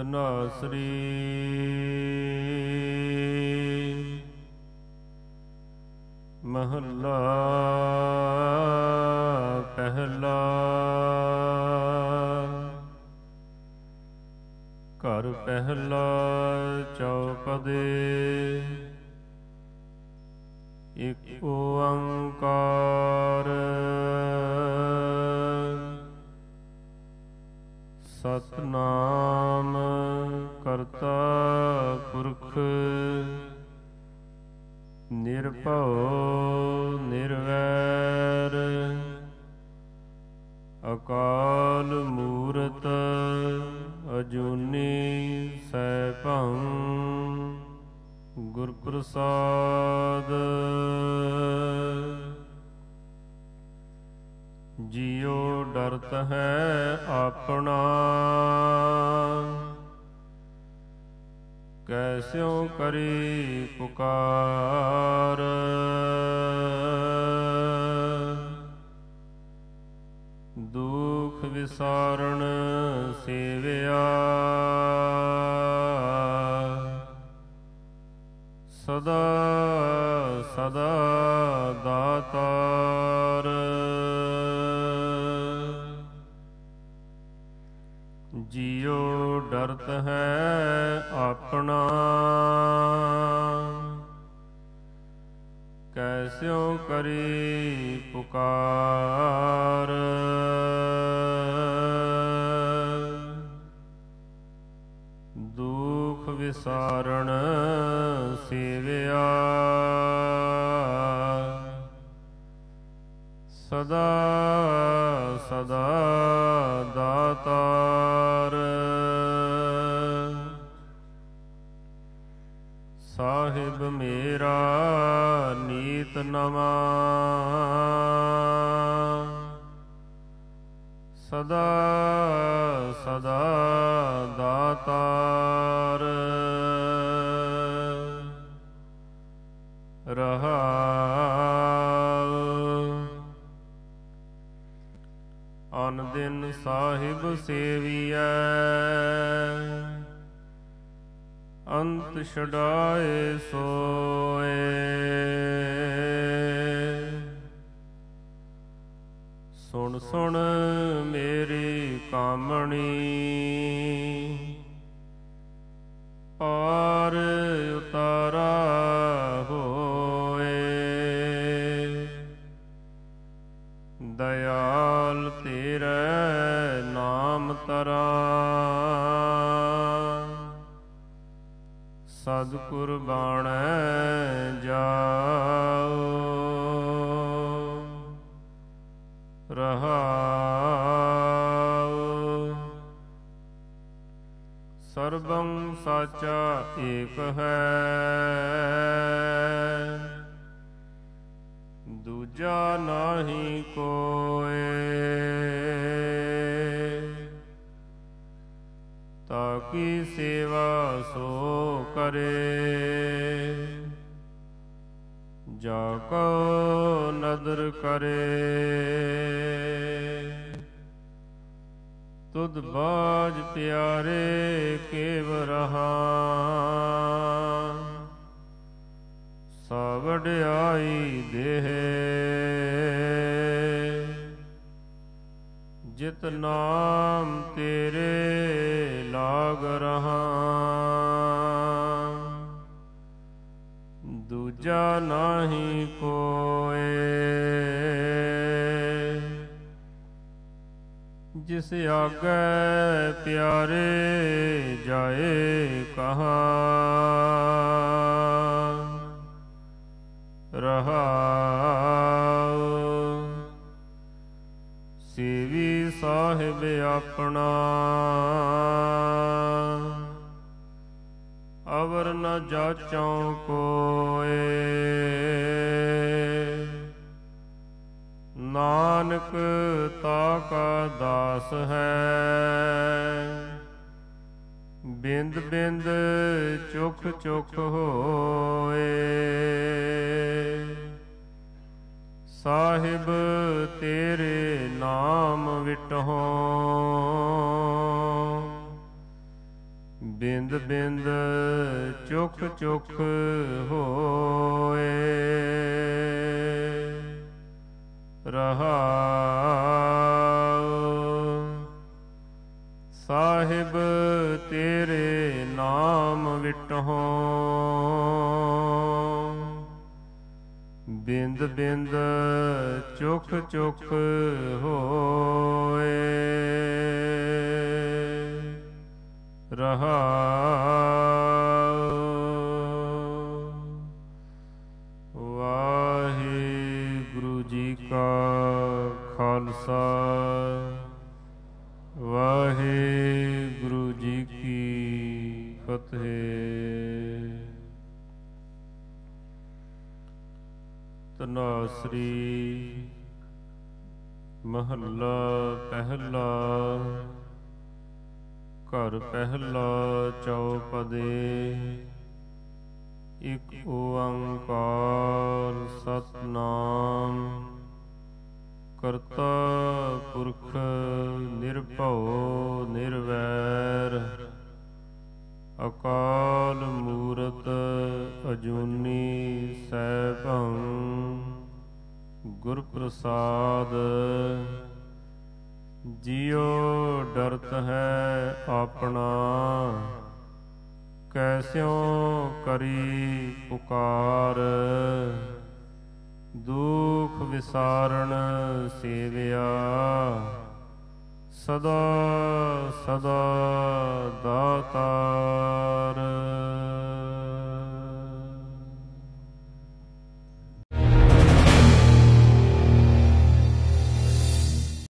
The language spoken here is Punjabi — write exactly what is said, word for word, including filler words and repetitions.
ਧਨਾਸਰੀ ਮਹੱਲਾ ਪਹਿਲਾ। ਘਰ ਪਹਿਲਾ ਚੌਪਦੇ ਇਕ ਓੰਕਾਰ ਸਤਿਨਾਮ ਕਰਤਾ ਪੁਰਖ ਨਿਰਭਉ ਨਿਰਵੈਰ ਅਕਾਲ ਮੂਰਤ ਅਜੂਨੀ ਸੈਭੰ ਗੁਰ ਪ੍ਰਸਾਦ। ਜਿਉ ਡਰਤ ਹੈ ਆਪਣਾ ਕੈਸਿਉ ਕਰੀ ਪੁਕਾਰ। ਦੁਖ ਵਿਸਾਰਣ ਸੇਵਿਆ ਸਦਾ ਸਦਾ ਦਾਤਾਰ। ਜਿਉ ਡਰਤ ਹੈ ਆਪਣਾ ਕੈਸਿਉ ਕਰੀ ਪੁਕਾਰ। ਦੁਖ ਵਿਸਾਰਣ ਸੇਵਿਆ ਸਦਾ ਸਦਾ ਦਾਤਾਰ। ਸਾਹਿਬ ਮੇਰਾ ਨੀਤ ਨਵਾ ਸਦਾ ਸਦਾ ਦਾਤਾਰ। ਰਹਾਉ ਅਨ ਦਿਨ ਸਾਹਿਬ ਸੇਵੀਐ ਅੰਤ ਛੁਡਾਏ ਸੋਏ। ਸੁਣ ਸੁਣ ਮੇਰੀ ਕਾਮਣੀ ਪਾਰ ਉਤਾਰਾ ਹੋਏ। ਦਇਆਲ ਤੇਰੇ ਨਾਮ ਤਰਾਂ ਸਤਿਗੁਰ ਬਾਣੈ ਜਾਓ। ਰਹਾਉ ਸਰਬੰ ਸਾਚਾ ਏਕ ਹੈ ਦੂਜਾ ਨਾਹੀ ਕੋਇ। ਤਾਕੀ ਸੇਵਾ ਸੋ ਕਰੇ ਜਾ ਕੋ ਨਦਰ ਕਰੇ। ਤੁਧ ਬਾਝ ਪਿਆਰੇ ਕੇਵ ਰਹਾ ਸਾ ਵਡਿਆਈ ਦੇਹ। ਜਿਤ ਨਾਮ ਤੇਰੇ ਲਾਗ ਰਹਾ ਦੂਜਾ ਨਾਹੀ ਕੋਇ। ਜਿਸ ਆਗੈ ਪਿਆਰੇ ਜਾਏ ਕਹਾਂ। ਰਹਾਉ ਸੇਵੀ ਸਾਹਿਬ ਆਪਣਾ ਅਵਰ ਨ ਜਾਚਉ ਕੋਇ। ਨਾਨਕ ਤਾ ਕਾ ਦਾਸ ਹੈ ਬਿੰਦ ਬਿੰਦ ਚੁਖ ਚੁਖ ਹੋਏ। ਸਾਹਿਬ ਤੇਰੇ ਨਾਮ ਵਿਟਹੁ ਬਿੰਦ ਬਿੰਦ ਚੁਖ ਚੁਖ ਹੋਏ। ਰਹਾਉ ਸਾਹਿਬ ਤੇਰੇ ਨਾਮ ਵਿਟਹੁ ਬਿੰਦ ਬਿੰਦ ਚੁਖ ਚੁਖ ਹੋਏ। ਰਹਾਉ ਵਾਹਿਗੁਰੂ ਜੀ ਕਾ ਖਾਲਸਾ ਵਾਹਿਗੁਰੂ ਜੀ ਕੀ ਫਤਿਹ। ਧਨਾਸਰੀ ਮਹੱਲਾ ਪਹਿਲਾ। ਘਰ ਪਹਿਲਾ ਚੌਪਦੇ। ਇਕ ਓੰਕਾਰ ਸਤਿਨਾਮ ਕਰਤਾ ਪੁਰਖ ਨਿਰਭਉ ਨਿਰਵੈਰ ਅਕਾਲ ਮੂਰਤ ਅਜੂਨੀ ਸੈਭੰ ਗੁਰ ਪ੍ਰਸਾਦ। ਜਿਉ ਡਰਤ ਹੈ ਆਪਣਾ ਕੈਸਿਉ ਕਰੀ ਪੁਕਾਰ। ਦੁਖ ਵਿਸਾਰਣ ਸੇਵਿਆ ਸਦਾ ਸਦਾ ਦਾਤਾ।